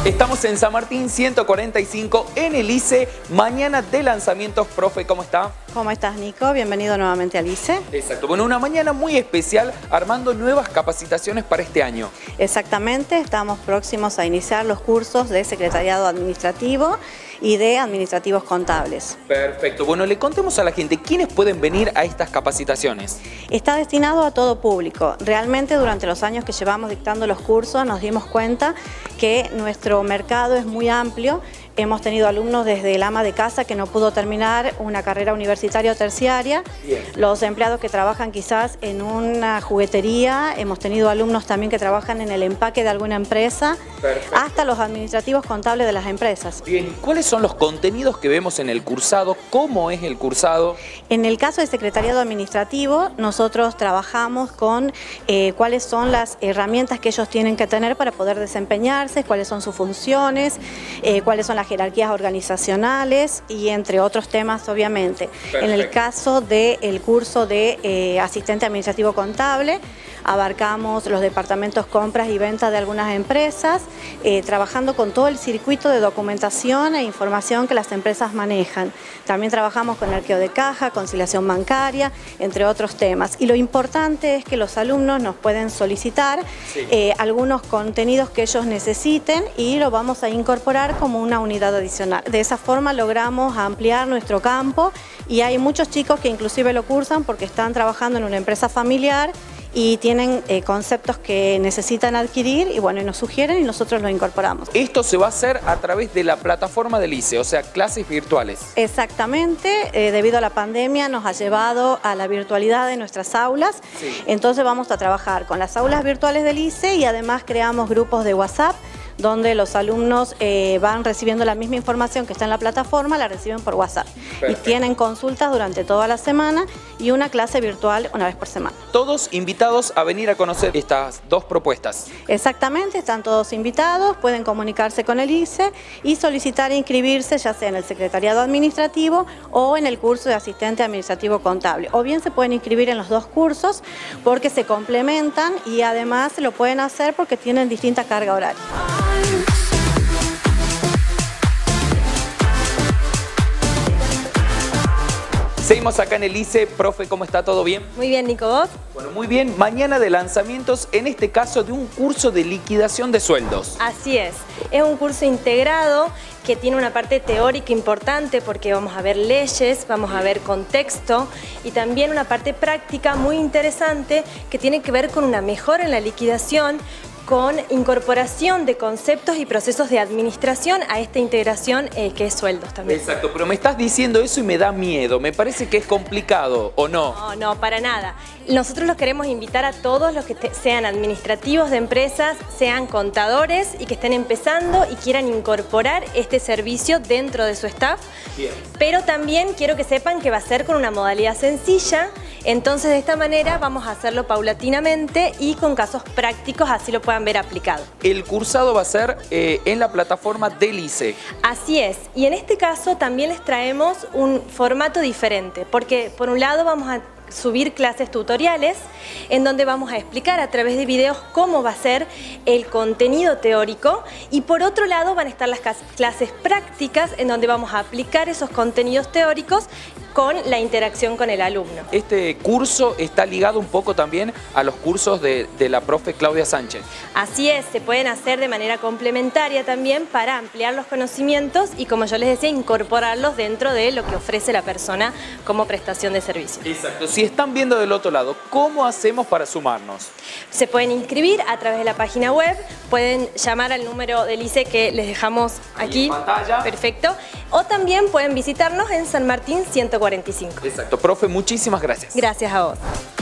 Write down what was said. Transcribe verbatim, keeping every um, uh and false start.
Estamos en San Martín ciento cuarenta y cinco en el I C E, mañana de lanzamientos. Profe, ¿cómo está? ¿Cómo estás, Nico? Bienvenido nuevamente al I C E. Exacto. Bueno, una mañana muy especial armando nuevas capacitaciones para este año. Exactamente, estamos próximos a iniciar los cursos de Secretariado Administrativo y de Administrativos Contables. Perfecto. Bueno, le contemos a la gente quiénes pueden venir a estas capacitaciones. Está destinado a todo público. Realmente durante los años que llevamos dictando los cursos nos dimos cuenta que nuestro mercado es muy amplio. Hemos tenido alumnos desde el ama de casa que no pudo terminar una carrera universitaria o terciaria, Bien. Los empleados que trabajan quizás en una juguetería, hemos tenido alumnos también que trabajan en el empaque de alguna empresa, Perfecto. Hasta los administrativos contables de las empresas. Bien, ¿cuáles son los contenidos que vemos en el cursado? ¿Cómo es el cursado? En el caso de Secretariado Administrativo, nosotros trabajamos con eh, cuáles son las herramientas que ellos tienen que tener para poder desempeñarse, cuáles son sus funciones, eh, cuáles son las jerarquías organizacionales y entre otros temas, obviamente. Perfecto. En el caso del curso de eh, asistente administrativo contable, abarcamos los departamentos compras y ventas de algunas empresas, eh, trabajando con todo el circuito de documentación e información que las empresas manejan. También trabajamos con arqueo de caja, conciliación bancaria, entre otros temas. Y lo importante es que los alumnos nos pueden solicitar sí. eh, algunos contenidos que ellos necesiten y lo vamos a incorporar como una unidad adicional. De esa forma logramos ampliar nuestro campo y hay muchos chicos que inclusive lo cursan porque están trabajando en una empresa familiar y tienen eh, conceptos que necesitan adquirir y bueno, y nos sugieren y nosotros los incorporamos. Esto se va a hacer a través de la plataforma del I C E, o sea, clases virtuales. Exactamente, eh, debido a la pandemia nos ha llevado a la virtualidad de nuestras aulas, Sí. Entonces vamos a trabajar con las aulas virtuales del I C E y además creamos grupos de WhatsApp donde los alumnos eh, van recibiendo la misma información que está en la plataforma, la reciben por WhatsApp. Perfecto. Y tienen consultas durante toda la semana y una clase virtual una vez por semana. Todos invitados a venir a conocer estas dos propuestas. Exactamente, están todos invitados, pueden comunicarse con el I C E y solicitar inscribirse ya sea en el Secretariado Administrativo o en el curso de Asistente Administrativo Contable. O bien se pueden inscribir en los dos cursos porque se complementan y además lo pueden hacer porque tienen distinta carga horaria. Seguimos acá en el I C E. Profe, ¿cómo está? ¿Todo bien? Muy bien, Nico, ¿vos? Bueno, muy bien. Mañana de lanzamientos, en este caso de un curso de liquidación de sueldos. Así es. Es un curso integrado que tiene una parte teórica importante porque vamos a ver leyes, vamos a ver contexto y también una parte práctica muy interesante que tiene que ver con una mejora en la liquidación, con incorporación de conceptos y procesos de administración a esta integración eh, que es sueldos también. Exacto, pero me estás diciendo eso y me da miedo. Me parece que es complicado, ¿o no? No, no, para nada. Nosotros los queremos invitar a todos los que sean administrativos de empresas, sean contadores y que estén empezando y quieran incorporar este servicio dentro de su staff. Bien. Pero también quiero que sepan que va a ser con una modalidad sencilla. Entonces, de esta manera vamos a hacerlo paulatinamente y con casos prácticos, así lo puedan ver aplicado. El cursado va a ser eh, en la plataforma del I C E. Así es, y en este caso también les traemos un formato diferente, porque por un lado vamos a subir clases tutoriales en donde vamos a explicar a través de videos cómo va a ser el contenido teórico y por otro lado van a estar las clases prácticas en donde vamos a aplicar esos contenidos teóricos con la interacción con el alumno. Este curso está ligado un poco también a los cursos de, de la profe Claudia Sánchez. Así es, se pueden hacer de manera complementaria también para ampliar los conocimientos y, como yo les decía, incorporarlos dentro de lo que ofrece la persona como prestación de servicio. Exacto. Si están viendo del otro lado, ¿cómo hacemos para sumarnos? Se pueden inscribir a través de la página web, pueden llamar al número del I C E que les dejamos aquí. Ahí en pantalla. Perfecto. O también pueden visitarnos en San Martín ciento cuarenta y cinco. Exacto. Profe, muchísimas gracias. Gracias a vos.